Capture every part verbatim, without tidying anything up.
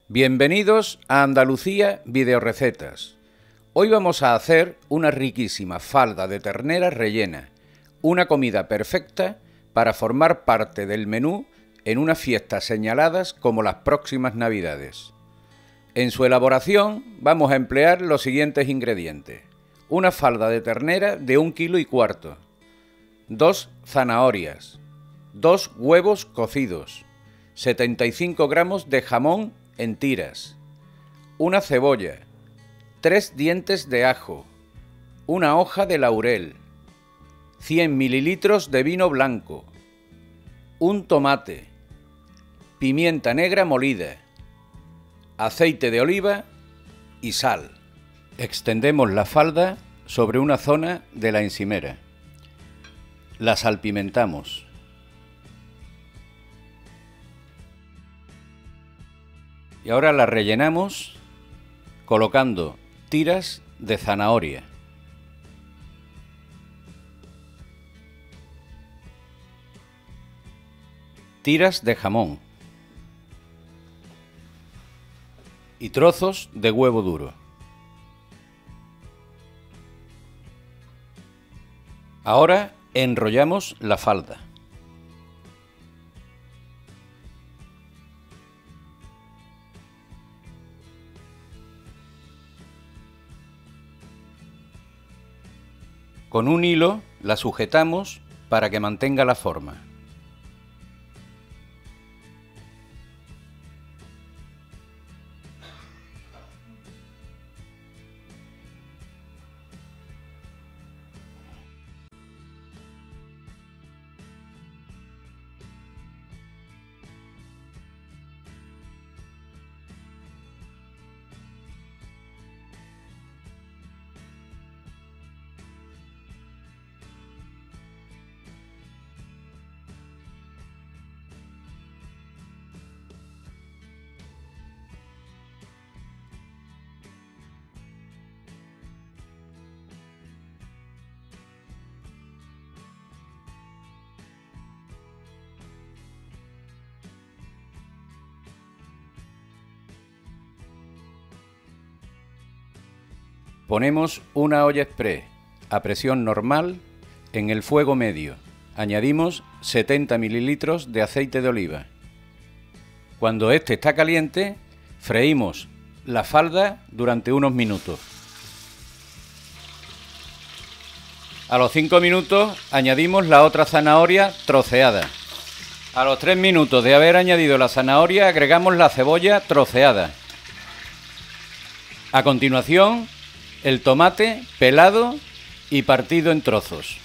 Bienvenidos a Andalucía Videorecetas. Hoy vamos a hacer una riquísima falda de ternera rellena, una comida perfecta para formar parte del menú en unas fiestas señaladas como las próximas Navidades. En su elaboración vamos a emplear los siguientes ingredientes: una falda de ternera de un kilo y cuarto, dos zanahorias, dos huevos cocidos, setenta y cinco gramos de jamón en tiras, una cebolla, tres dientes de ajo, una hoja de laurel, cien mililitros de vino blanco, un tomate, pimienta negra molida, aceite de oliva y sal. Extendemos la falda sobre una zona de la encimera. La salpimentamos. Y ahora la rellenamos colocando tiras de zanahoria, tiras de jamón y trozos de huevo duro. Ahora enrollamos la falda. Con un hilo la sujetamos para que mantenga la forma. Ponemos una olla express a presión normal en el fuego medio. Añadimos setenta mililitros de aceite de oliva. Cuando este está caliente, freímos la falda durante unos minutos. A los cinco minutos añadimos la otra zanahoria troceada. A los tres minutos de haber añadido la zanahoria agregamos la cebolla troceada. A continuación, el tomate pelado y partido en trozos.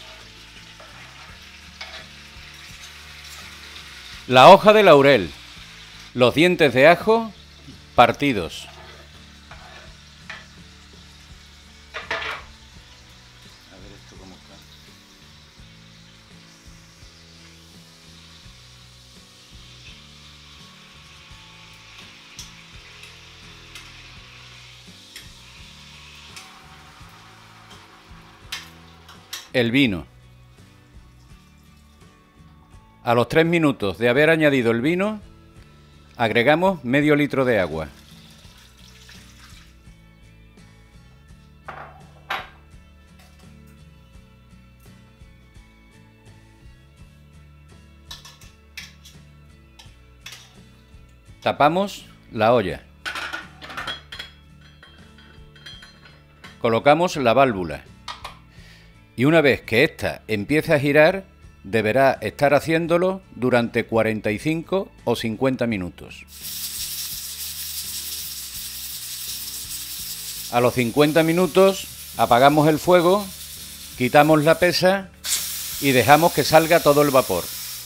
La hoja de laurel, los dientes de ajo partidos. A ver esto cómo está. El vino. A los tres minutos de haber añadido el vino, agregamos medio litro de agua. Tapamos la olla. Colocamos la válvula. Y una vez que ésta empiece a girar, deberá estar haciéndolo durante cuarenta y cinco o cincuenta minutos. A los cincuenta minutos apagamos el fuego, quitamos la pesa y dejamos que salga todo el vapor.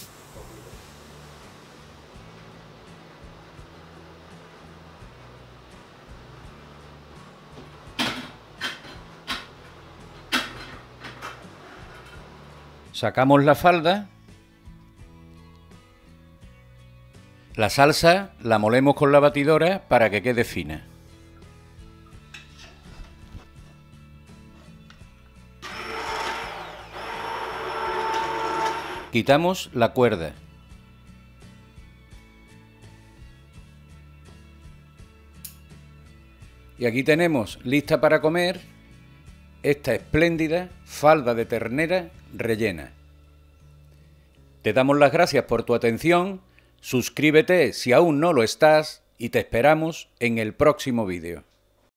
Sacamos la falda, la salsa la molemos con la batidora para que quede fina. Quitamos la cuerda. Y aquí tenemos lista para comer esta espléndida falda de ternera rellena. Te damos las gracias por tu atención, suscríbete si aún no lo estás y te esperamos en el próximo vídeo.